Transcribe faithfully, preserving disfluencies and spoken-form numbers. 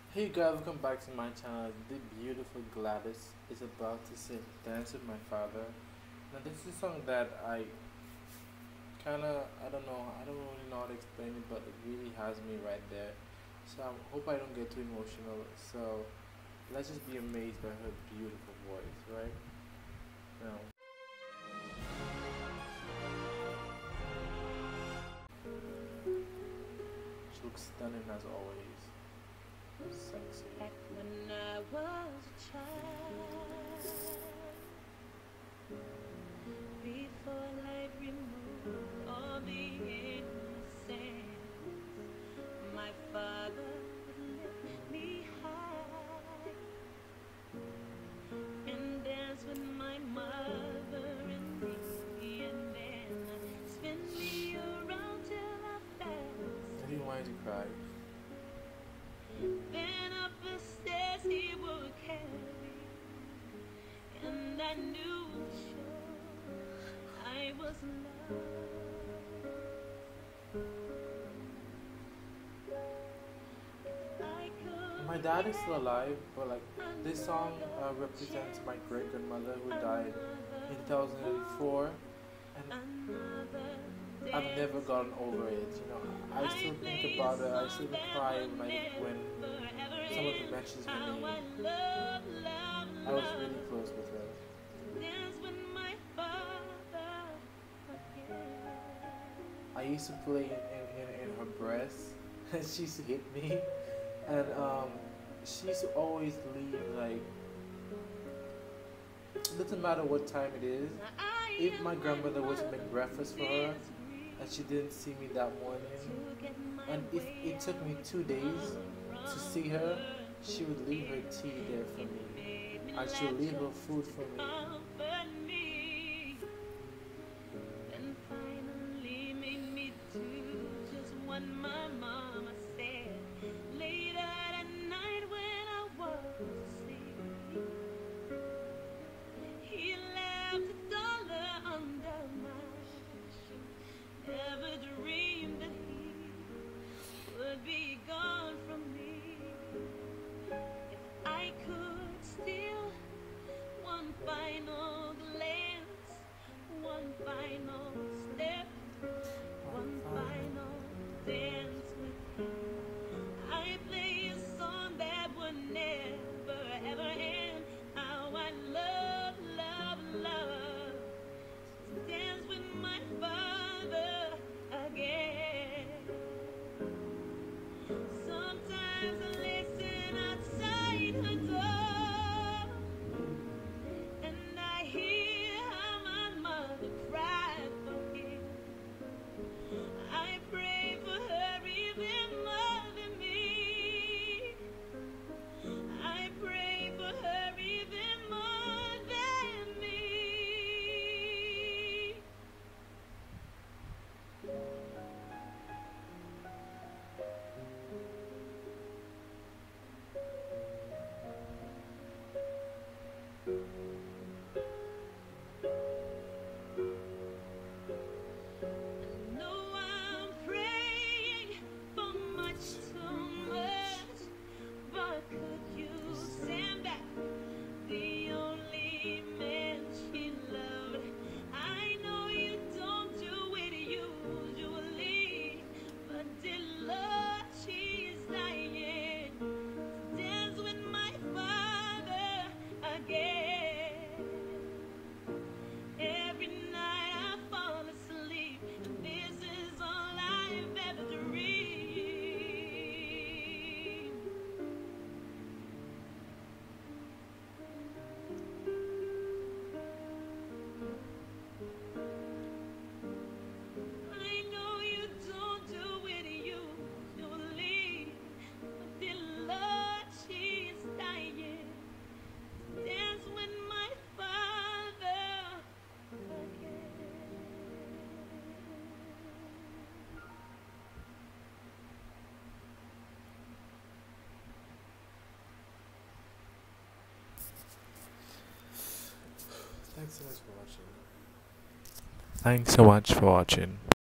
Hey guys, welcome back to my channel. The beautiful Gladys is about to sing Dance with My Father. Now this is a song that I kinda, I don't know, I don't really know how to explain it, but it really has me right there. So I hope I don't get too emotional. So let's just be amazed by her beautiful voice, right? Now, she looks stunning as always. Sexy. Back when I was a child, before life removed all the innocence, my father would lift me high and dance with my mother and me, and then spin me around till I fell I didn't want you to cry. Then up the stairs he would carry me, and I knew sure I was loved. I My could dad is still alive, but like get this song uh, another represents my chance, great grandmother who died in another two thousand four, and another I've never dance gotten with over it. you. You know, I I still think play a about her. I still song that cry would when I when never ever someone end. mentions her How name. I love, love, I was really love. close with her. Dance with my father again. I used to play in, in, in, in her breast, and she used to hit me, and um, she used to always leave like it doesn't matter what time it is. Now I If my am my grandmother was to make breakfast mother's for her misery and she didn't see me that morning, to get my and if way it took me out two days to from see her, her. she would leave her tea there for It me, made me and she laugh would leave her just food to for me. comfort me, and finally made me do just what my mama said. Later that night when I was asleep, he left a dollar under my sheet. Never dreamed that he would be gone from me. If I could steal one final glance, one final step, One one final final dance with him, I play a song that would never ever end. How I love, love, love to dance with my father again. Sometimes I listen outside her door, and I hear how my mother cried for him. I pray for her even more than me. I pray for her even more than me. I know I'm praying for much too much, but could you stand back the only man she loved? I know you don't do it usually, but dear Lord, she is dying to dance with my father again. Every night I fall asleep, and this is all I've ever dreamed. I know you don't do it usually, but dear Lord, she is dying to dance with my father again. Thanks so much for watching. Thanks so much for watching.